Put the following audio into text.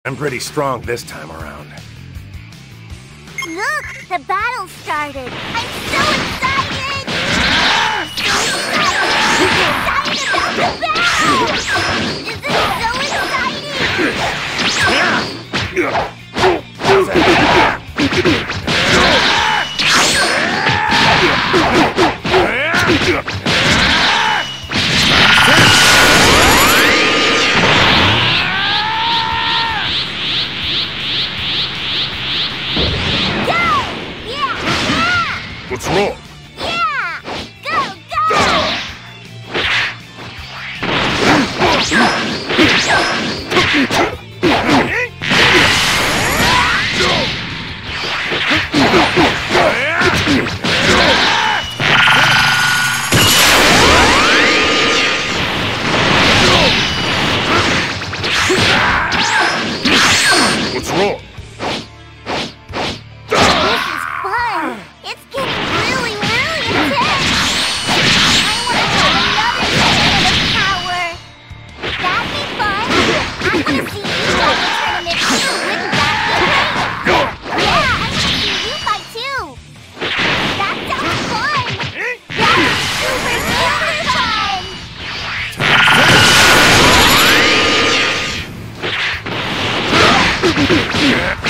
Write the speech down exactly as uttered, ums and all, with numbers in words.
I'm pretty strong this time around. Look! The battle started! I'm so excited! I'm so excited! I'm excited about the battle! This is so exciting! What's wrong? Yeah! Go, go! What's wrong? Yeah.